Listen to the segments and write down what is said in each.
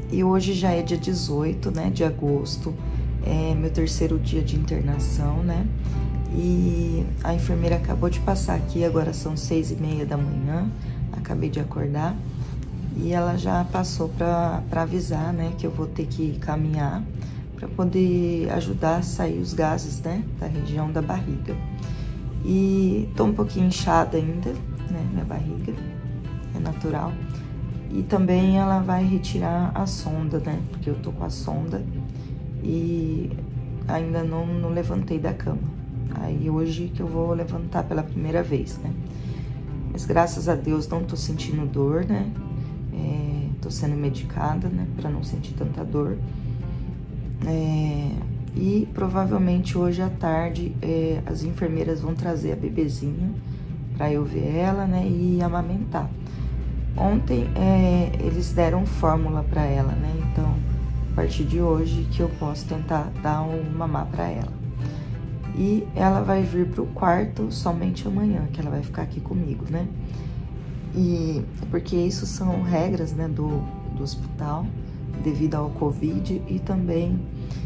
E hoje já é dia 18, né, de agosto, é meu terceiro dia de internação, né? E a enfermeira acabou de passar aqui, agora são 6h30 da manhã, acabei de acordar. E ela já passou para avisar, né, que eu vou ter que caminhar para poder ajudar a sair os gases, né, da região da barriga. E tô um pouquinho inchada ainda, né, minha barriga, é natural. E também ela vai retirar a sonda, né, porque eu tô com a sonda e ainda não levantei da cama. Aí hoje que eu vou levantar pela primeira vez, né. Mas graças a Deus não tô sentindo dor, né. Tô sendo medicada, né, pra não sentir tanta dor. E provavelmente hoje à tarde as enfermeiras vão trazer a bebezinha pra eu ver ela, né, e amamentar. Ontem eles deram fórmula pra ela, né, então a partir de hoje que eu posso tentar dar um mamar pra ela. E ela vai vir pro quarto somente amanhã, que ela vai ficar aqui comigo, né. E porque isso são regras, né, do hospital, devido ao Covid e também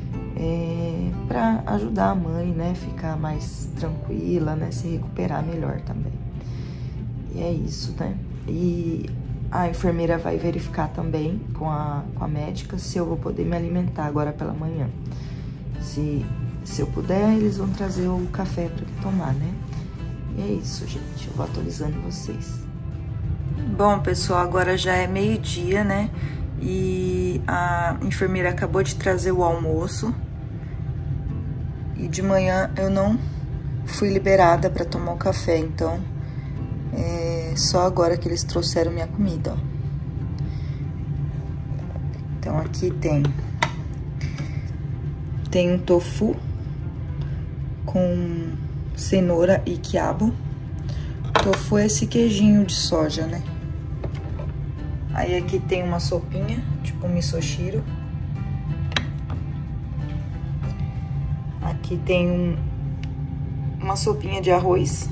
para ajudar a mãe, né, ficar mais tranquila, né, se recuperar melhor também. E é isso, né. E a enfermeira vai verificar também com a médica se eu vou poder me alimentar agora pela manhã. Se eu puder, eles vão trazer o café para tomar, né. E é isso, gente, eu vou atualizando vocês. Bom, pessoal, agora já é meio-dia, né? E a enfermeira acabou de trazer o almoço. E de manhã eu não fui liberada para tomar o café, então só agora que eles trouxeram minha comida, ó. Então aqui tem um tofu com cenoura e quiabo. Tofu é esse queijinho de soja, né? Aí aqui tem uma sopinha, tipo misoshiro. Aqui tem uma sopinha de arroz.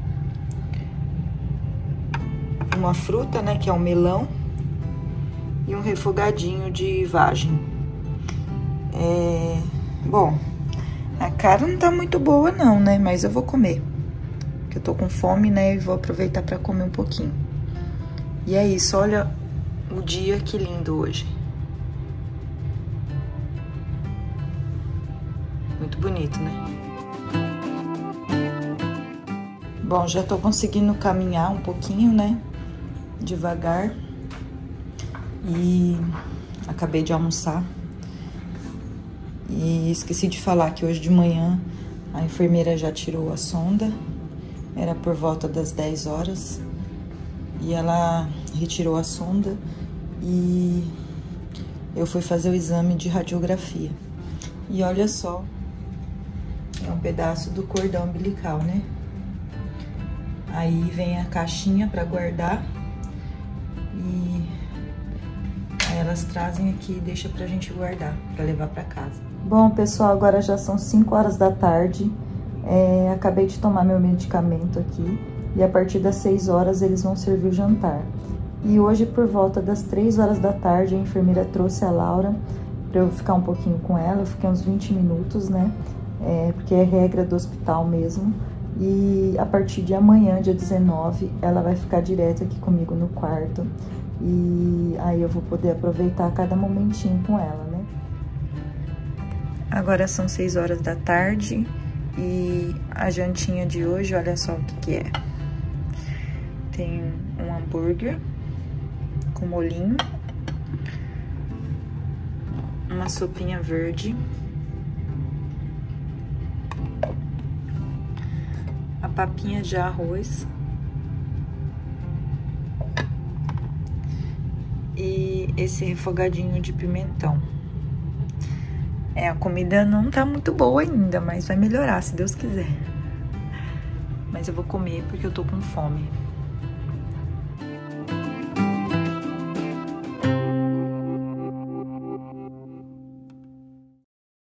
Uma fruta, né, que é um melão. E um refogadinho de vagem. Bom, a cara não tá muito boa não, né? Mas eu vou comer. Porque eu tô com fome, né? E vou aproveitar pra comer um pouquinho. E é isso, olha o dia, que lindo hoje. Muito bonito, né? Bom, já tô conseguindo caminhar um pouquinho, né? Devagar. E acabei de almoçar. E esqueci de falar que hoje de manhã a enfermeira já tirou a sonda. Era por volta das 10 horas. E ela retirou a sonda e eu fui fazer o exame de radiografia. E olha só, é um pedaço do cordão umbilical, né? Aí vem a caixinha para guardar e aí elas trazem aqui e deixam pra gente guardar, pra levar pra casa. Bom, pessoal, agora já são 5 horas da tarde. Acabei de tomar meu medicamento aqui. E a partir das 6 horas eles vão servir o jantar. E hoje, por volta das 3 horas da tarde, a enfermeira trouxe a Laura para eu ficar um pouquinho com ela. Eu fiquei uns 20 minutos, né? Porque é regra do hospital mesmo. E a partir de amanhã, dia 19, ela vai ficar direto aqui comigo no quarto. E aí eu vou poder aproveitar cada momentinho com ela, né? Agora são 6 horas da tarde e a jantinha de hoje, olha só o que é. Tem um hambúrguer com molhinho, uma sopinha verde, a papinha de arroz e esse refogadinho de pimentão. A comida não tá muito boa ainda, mas vai melhorar, se Deus quiser. Mas eu vou comer porque eu tô com fome.